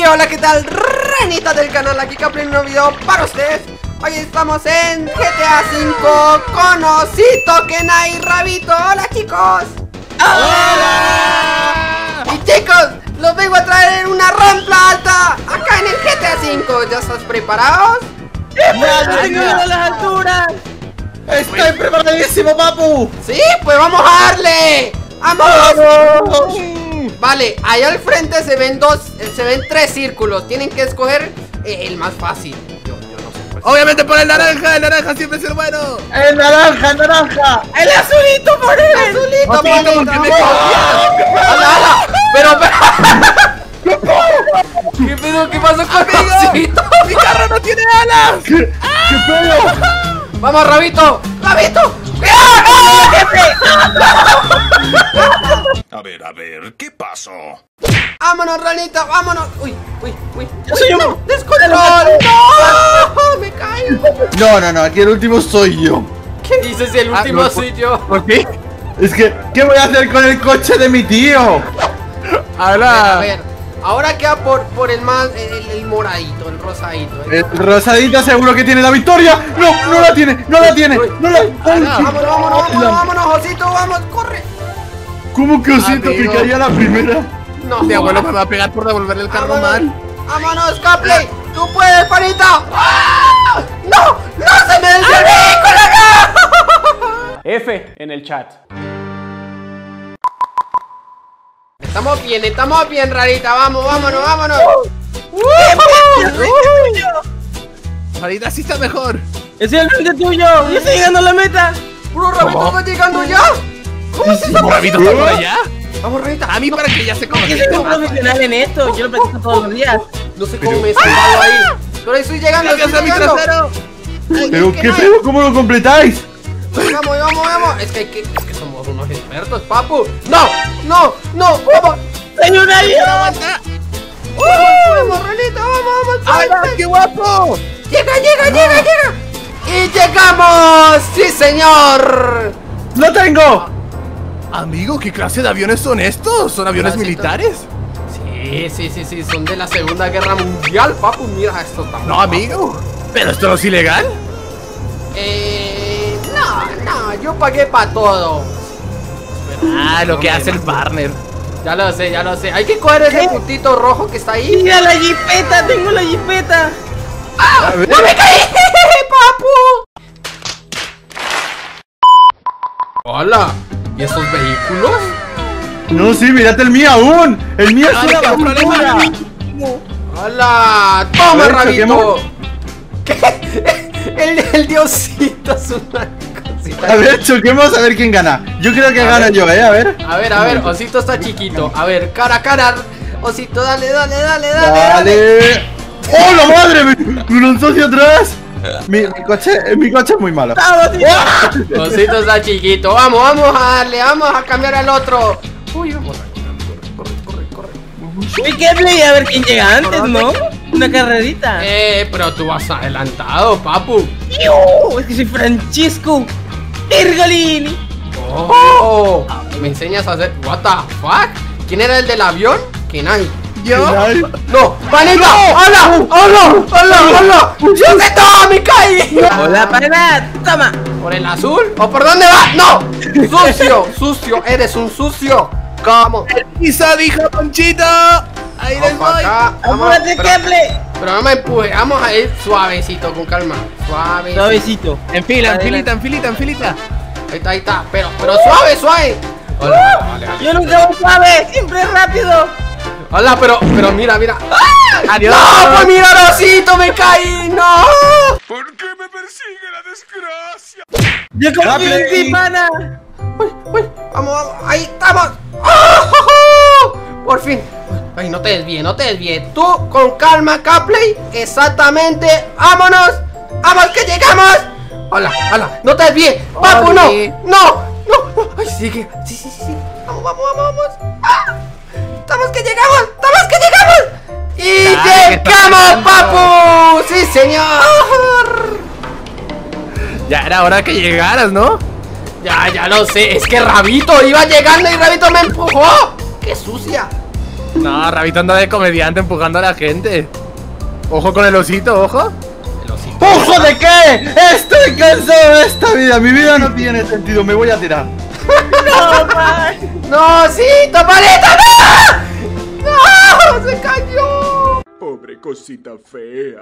hola, ¿qué tal? Ranitas del canal, aquí Capley en un nuevo video para ustedes. Hoy estamos en GTA V con Osito, Kenai y Rabito. Hola, chicos. ¡Hola! Y chicos, los vengo a traer en una rampa alta acá en el GTA V. ¿Ya estás preparados? ¡Ya tengo miedo a las alturas! ¡Estoy preparadísimo, papu! Sí, pues vamos a darle. ¡Vamos! Vale, ahí al frente se ven tres círculos. Tienen que escoger el más fácil. Yo no sé. Pues. Obviamente por el naranja siempre es el bueno. ¡El naranja! ¡El azulito por él! ¡Azulito, Osito, ¿por qué me copias? ¡Hala! Pero ¿qué pedo? ¿Qué pasó con Osito? ¡Mi carro no tiene alas! ¿Qué pedo? ¡Vamos, Rabito! ¡Rabito! A ver, ¿qué pasó? ¡Vámonos, ranita! ¡Vámonos! ¡Uy! ¡Yo soy un... ¡Descontrol! ¡No! ¡Me caigo! No, aquí el último soy yo. ¿Qué dices? El último no, soy yo. ¿Por qué? Es que, ¿qué voy a hacer con el coche de mi tío? A ver, ahora queda por el más, el moradito, el rosadito. El rosadito seguro que tiene la victoria. No la tiene. Vámonos, Osito, vamos, corre. ¿Cómo que Osito que Amigo. caía la primera? No, Mi abuelo me va a pegar por devolverle el carro mal. Vámonos, Capley. Tú puedes, panita. ¡Ah! ¡No! ¡No se me desvió el vehículo! ¡No! F en el chat. Estamos bien, rarita. Vámonos. Ahorita sí está mejor. ¡Es el frente tuyo! ¡Yo estoy llegando a la meta! Puro Rabito está llegando ya. ¿Cómo se está ¿Rabito está por allá? Vamos, rarita. A mí para que ya se Yo soy un profesional en esto, yo lo practico todos los días. No sé cómo me he salvado ahí. Pero ahí estoy llegando, ¡Gracias a mi trasero! ¿Pero qué pedo? ¿Cómo lo completáis? Vamos. Es que somos unos expertos, papu. No, vamos. ¡Soy un avión! Vamos, Ranita, vamos. ¡Hala, qué guapo! Llega. Y llegamos. Sí, señor. ¡Lo tengo! Amigo, ¿qué clase de aviones son estos? ¿Son aviones militares? Sí, son de la Segunda Guerra Mundial, papu. Mira, esto está No, amigo. ¿Pero esto no es ilegal? No, yo pagué para todo. Ah, lo que hace el partner. Ya lo sé. Hay que coger ese puntito rojo que está ahí. ¡Mira la jipeta! ¡Tengo la jipeta! ¡Ah! ¡No me caí! ¡Papu! Hola. ¿Y esos vehículos? No, sí, mirate el mío aún. El mío es una basura. ¡Hola! ¡Toma, A ver, Rabito! ¿Qué? El diosito es una cosita. A ver, choquemos a ver quién gana. Yo creo que gano yo, a ver. A ver, Osito está chiquito. A ver, cara a cara. Osito, dale. Dale. ¡Oh, la madre! Me lanzó hacia atrás. Mi coche es muy malo. Osito está chiquito. Vamos a darle. Vamos a cambiar al otro. Uy, vamos. Corre. Uy, qué play, a ver quién llega antes, ¿no? Una carrerita. Pero tú vas adelantado, papu. Es que soy Francisco Ergalini. Oh, me enseñas a hacer. What the fuck? ¿Quién era el del avión? Kenai. ¿Yo? ¡No! ¡Panita! ¡Hola! ¡Yo sé todo! ¡Me caí! Hola, pana, toma. ¿Por el azul? ¿O por dónde va? ¡No! ¡Sucio! ¡Eres un sucio! ¿Cómo? ¡Pisa, dijo Ponchito! ¡Ahí les voy! Apúrate, Keple. Pero no me empuje, vamos a ir suavecito, con calma. Suavecito. En fila, en filita. Ahí está. Pero suave. Hola, vale. Yo nunca voy suave, siempre rápido. Hola, pero mira. ¡Ah! Adiós. ¡No! Pues mira, Rosito, me caí. ¡No! ¿Por qué me persigue la desgracia? Yo confío en ti, pana. Uy, vamos, ahí estamos. ¡Oh! Por fin. Ay, no te desvíes. Tú con calma, Capley. Exactamente. ¡Vámonos! ¡Vamos que llegamos! Hola, no te desvíes. Papu, no. Ay, sigue. Sí. Vamos. ¡Ah! ¡Estamos que llegamos! ¡Y llegamos, papu! ¡Sí, señor! Ya era hora que llegaras, ¿no? Ya lo sé. Es que Rabito iba llegando y Rabito me empujó. ¡Qué sucia! No, Rabito anda de comediante empujando a la gente. Ojo con el osito, ojo. El osito. ¡Ojo de qué! ¡Estoy cansado de esta vida! Mi vida no tiene sentido, me voy a tirar. ¡No, osito, panita! ¡No! ¡No! ¡Se cayó! Pobre cosita fea.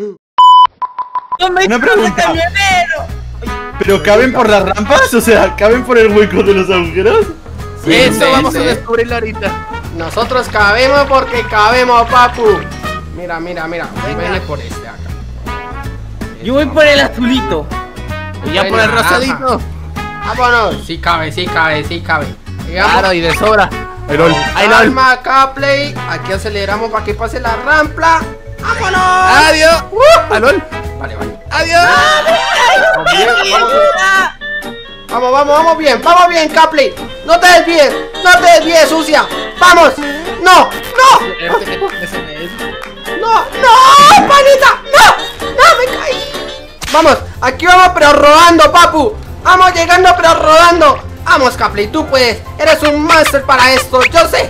Una pregunta. ¿Pero caben por las rampas? O sea, ¿caben por el hueco de los agujeros? Eso sí, vamos sí. a descubrirlo ahorita. Nosotros cabemos porque cabemos, papu. Mira, mira, mira. Vene por este acá. Yo voy por el azulito. Y ya por el Naranja. rosadito. Vámonos. Sí cabe, sí cabe, sí cabe. Claro, y de sobra. Ay, lol. Ay, lol. Calma, acá, play. Aquí aceleramos para que pase la rampa. ¡Vámonos! Adiós. Ay, lol. Vale, vale. Adiós. Vamos, vamos, vamos bien, Capley. No te desvíes, sucia. Vamos. No, no, no, panita. No, no, me caí. Vamos, aquí vamos pero rodando, papu. Vamos llegando pero rodando. Vamos, Capley, tú puedes. Eres un máster para esto, yo sé.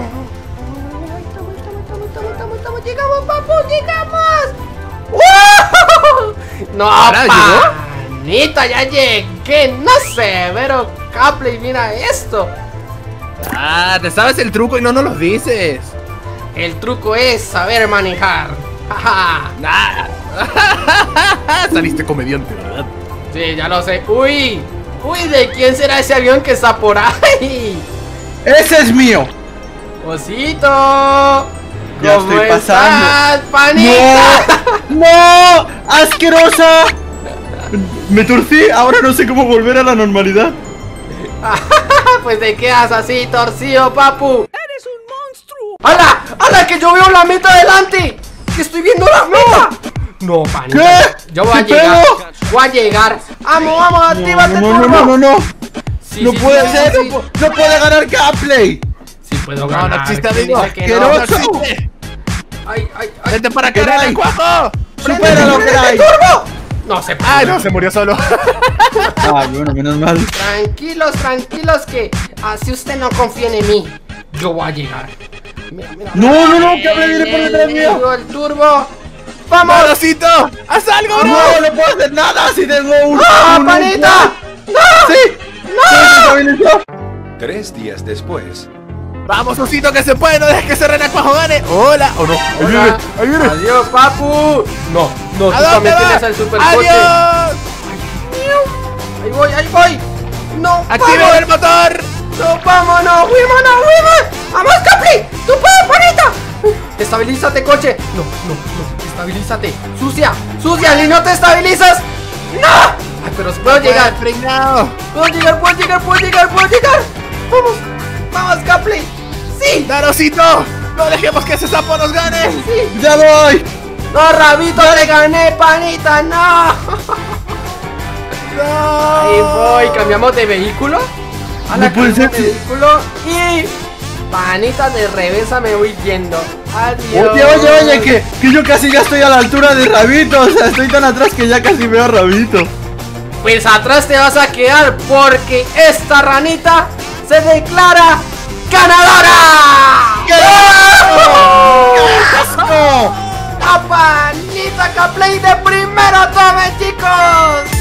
Estamos, llegamos, papu, llegamos. ¡Wow! No, ¿Ahora llegó? panita, ya llegué. No sé, pero Capley, mira esto. Ah, te sabes el truco y no nos lo dices. El truco es saber manejar. Jaja. Nah. Saliste comediante, ¿verdad? Sí, ya lo sé. Uy, ¿de quién será ese avión que está por ahí? ¡Ese es mío! Osito. Ya ¿Cómo estoy pasando. estás, panita? ¡No! ¡No! ¡Asquerosa! Me torcí, ahora no sé cómo volver a la normalidad. Pues te quedas así, torcido, papu. ¡Eres un monstruo! ¡Hala! ¡Hala! ¡Que yo veo la meta adelante! ¡Que estoy viendo la meta! No, panita. ¿Qué? Yo voy a ¿Qué llegar. pedo? Voy a llegar. ¡Vamos, vamos! ¡Actívate, No. Sí, No sí, puede sí, ser, sí. no puede ganar Gameplay. Sí puedo No, ganar. no existe, ¿Quién amigo. dice que no? ¡Asqueroso! No existe. ¡Ay, ay, ay! Vente para ¿Qué acá, hay? cuajo. ¡Supéralo, Cray! ¡Turbo! No se puede. Ay, no, se murió solo. Ah, bueno, menos mal. Tranquilos, tranquilos, que así usted no confía en mí. Yo voy a llegar. Mira, mira. No, Gameplay viene por detrás mío. El turbo. ¡Vamos! ¡Rosito! ¡Haz algo, bro! No puedo hacer nada si tengo un... ¡No, un- panita! ¡No! ¡Sí! ¡Se estabilizó! 3 días después. Vamos, Osito, que se puede, no dejes que ese renacuajo gane. Hola, o no. Ahí viene, Hola. ahí viene. ¡Adiós, papu! No, no, tú ¿A dónde también tienes vas? el supercoche. ¡Adiós! Ahí voy, ahí voy. No, ¡Activa vamos. el motor! No, vámonos, Wiman. ¡Vamos, Capri! ¡Tú puedes, panita! Estabilízate, coche. No, estabilízate. Sucia, si no te estabilizas. ¡No! Ay, pero puedo llegar. Frenado. Puedo llegar. Vamos, Capri. Sí, ¡Darosito! ¡No dejemos que ese sapo nos gane! sí. ¡Ya voy! No, Rabito, le gané, panita, no. ¡No! Ahí voy, cambiamos de vehículo. No puede ser. De vehículo y panita de reversa me voy yendo. Adiós. Oye, que yo casi ya estoy a la altura de Rabito. O sea, estoy tan atrás que ya casi veo a Rabito. Pues atrás te vas a quedar porque esta ranita se declara ganadora. ¡Qué asco! La panita Caplay de primero tome, chicos.